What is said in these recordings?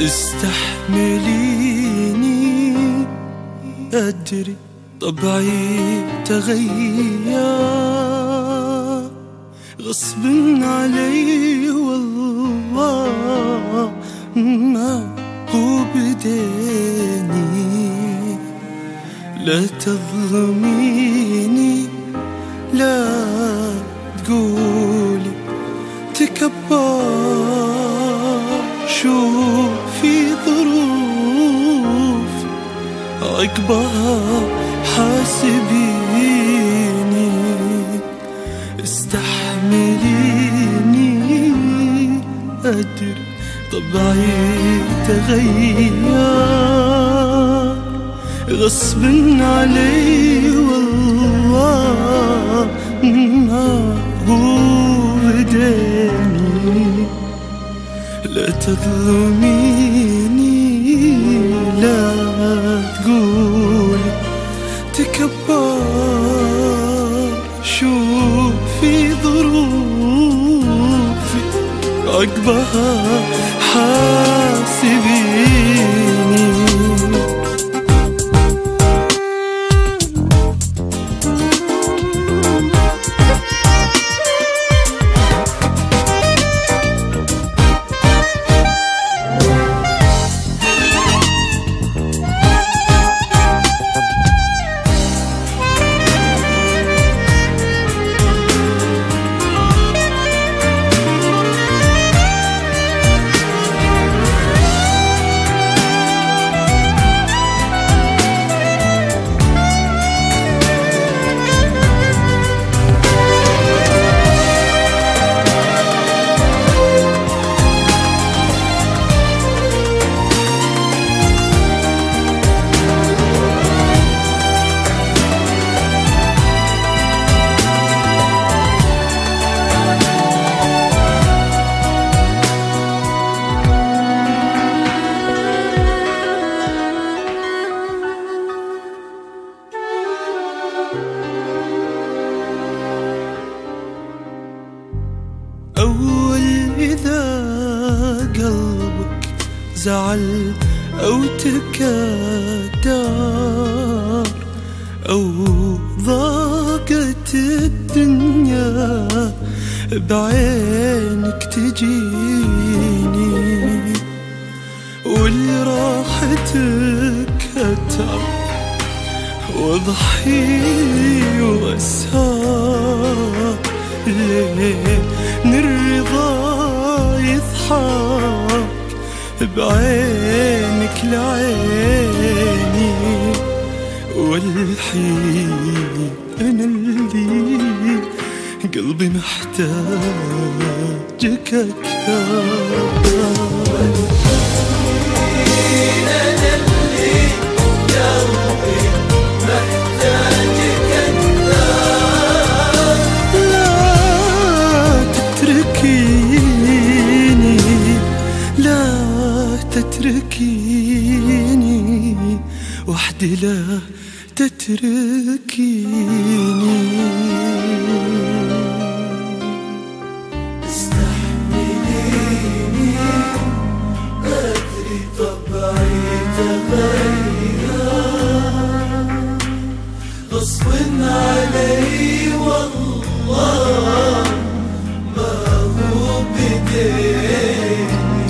استحمليني أدري طبعي تغير غصب علي والله ما هو بديني. لا تظلميني لا تقولي تكبر، شوفي ظروف عقبها حاسبيني. استحمليني أدري طبعي تغير غصب علي والله ما هو بداني. لا تظلميني لا تقولي تكبر، شوفي ظروفي عقبها حاسبيني. أول إذا قلبك زعل أو تكدر أو ضاقت الدنيا بعينك تجيني، ولراحتك أتعب واضحي وأسهر، لين الرضا يضحك بعينك لعيني. والحين أنا اللي قلبي محتاجك أكثر. تتركيني وحدي لا تتركيني. استحمليني أدري طبعي تغير غصب علي والله ما هو بديني.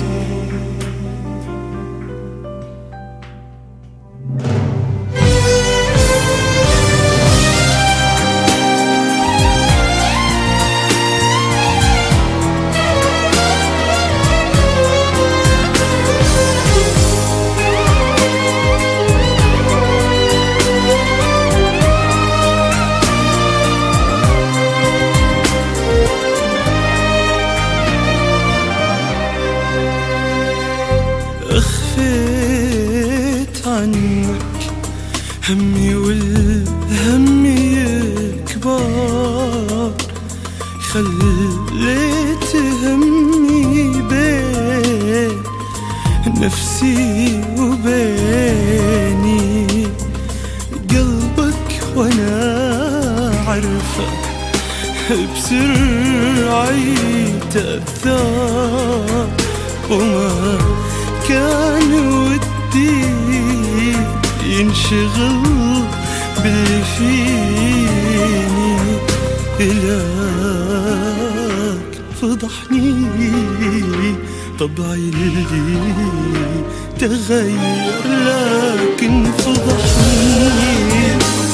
أخفيت عنك همي والهم يكبر، خليت همي بين نفسي وبيني. قلبك وانا عارفه بسرعي تأثر وما كان ودي ينشغل باللي فيني، إلاك فضحني طبعي اللي تغير، لكن فضحني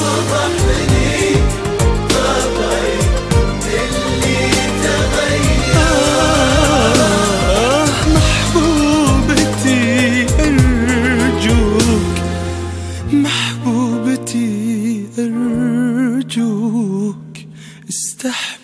طبعي اللي تغير. محبوبتي أرجوك، محبوبتي أرجوك استحمل.